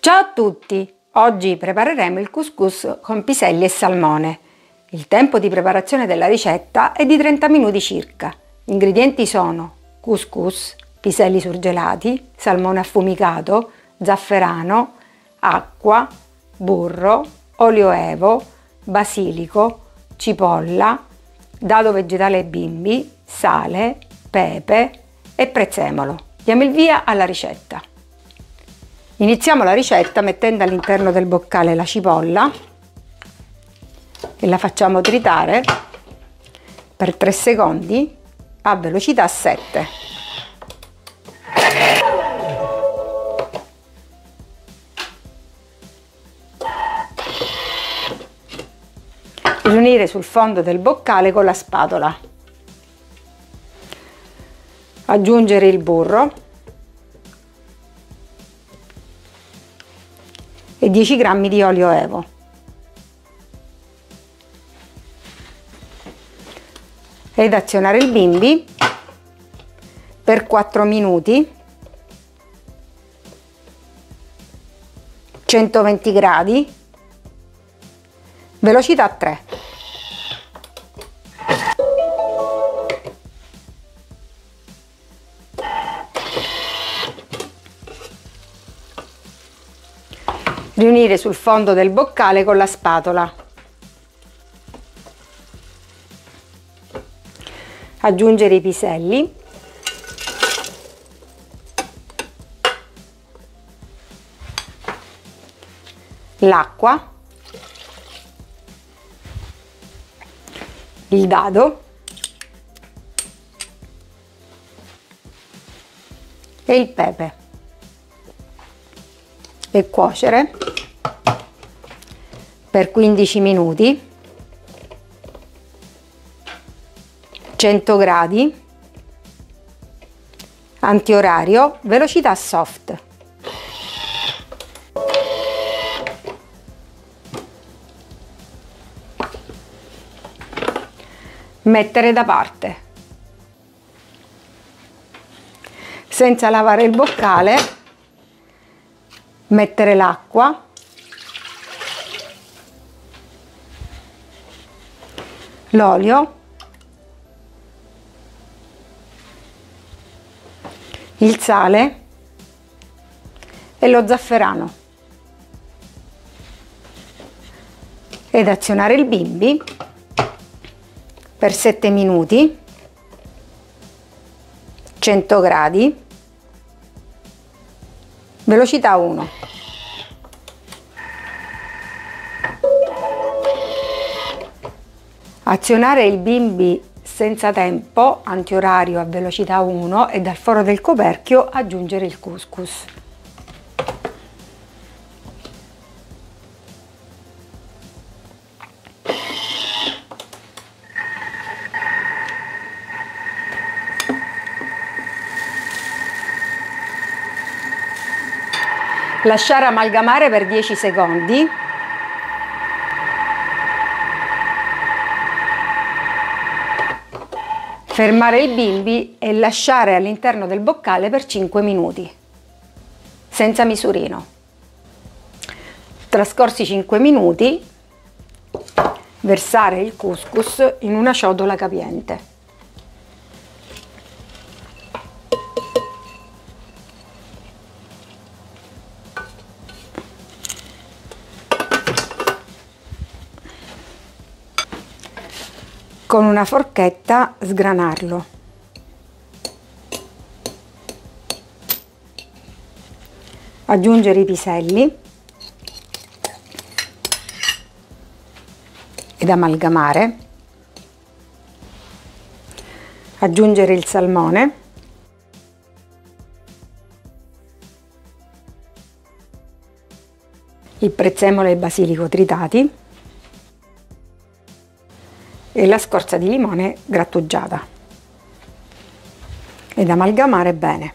Ciao a tutti! Oggi prepareremo il couscous con piselli e salmone. Il tempo di preparazione della ricetta è di 30 minuti circa. Gli ingredienti sono couscous, piselli surgelati, salmone affumicato, zafferano, acqua, burro, olio evo, basilico, cipolla, dado vegetale bimbi, sale, pepe e prezzemolo. Diamo il via alla ricetta. Iniziamo la ricetta mettendo all'interno del boccale la cipolla e la facciamo tritare per 3 secondi a velocità 7. Riunire sul fondo del boccale con la spatola. Aggiungere il burro e 10 g di olio evo. Ed azionare il bimbi per 4 minuti, 120 gradi, velocità 3. Riunire sul fondo del boccale con la spatola. Aggiungere i piselli. L'acqua. Il dado. E il pepe. E cuocere per 15 minuti, 100 gradi, antiorario, velocità soft. Mettere da parte. Senza lavare il boccale, mettere l'acqua, l'olio, il sale e lo zafferano ed azionare il bimbi per 7 minuti, 100 gradi, velocità 1. Azionare il bimbi senza tempo, antiorario a velocità 1 e dal foro del coperchio aggiungere il couscous. Lasciare amalgamare per 10 secondi. Fermare il bimbi e lasciare all'interno del boccale per 5 minuti, senza misurino. Trascorsi 5 minuti, versare il couscous in una ciotola capiente. Con una forchetta sgranarlo. Aggiungere i piselli ed amalgamare. Aggiungere il salmone. Il prezzemolo e il basilico tritati. E la scorza di limone grattugiata ed amalgamare bene.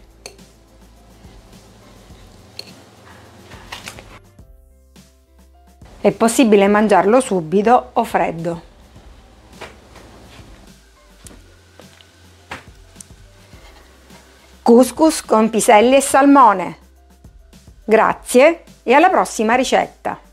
È possibile mangiarlo subito o freddo. Couscous con piselli e salmone. Grazie e alla prossima ricetta!